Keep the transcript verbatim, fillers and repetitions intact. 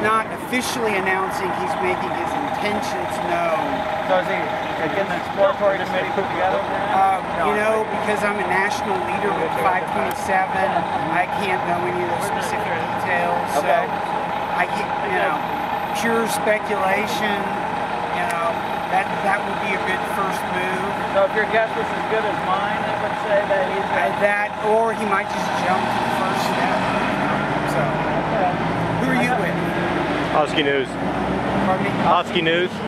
not officially announcing he's making his intentions known. So is he getting an exploratory committee put together? Uh, you know, because I'm a national leader with five twenty-seven, I can't know any of those specific details. So Okay. I can't, you know, pure speculation. You know, that that would be a good first move. So if your guess was as good as mine, it would say that he's Uh, that, or he might just jump to the first step. So, who are you with? Osky News. Pardon me? Osky News.